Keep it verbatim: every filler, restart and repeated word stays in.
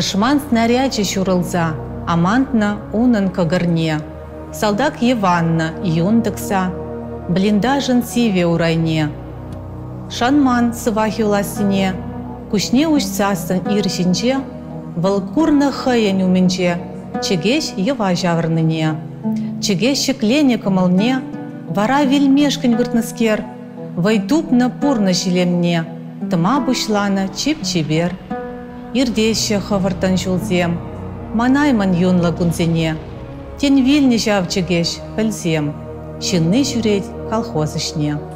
Ташман снаряче щурылза, амантна унын кыгырне. Салдак Еванна юндыкса, блиндажын сиве урайне. Шанман сывахи уласыне, кучне учсасын ир жинже, вылкурны хыйын уменже, чегеш ева жавырныне. Чегеш шеклене кымылне, вара вельмешкін выртныскер, вайдупны пурны жилемне, тыма бушланы чип-чибер. Ирдеше хывыртын жулзем, манаймын юнлы гунзене, тен вильне жав чегеш пілзем, шынны жүреть колхоз ішне.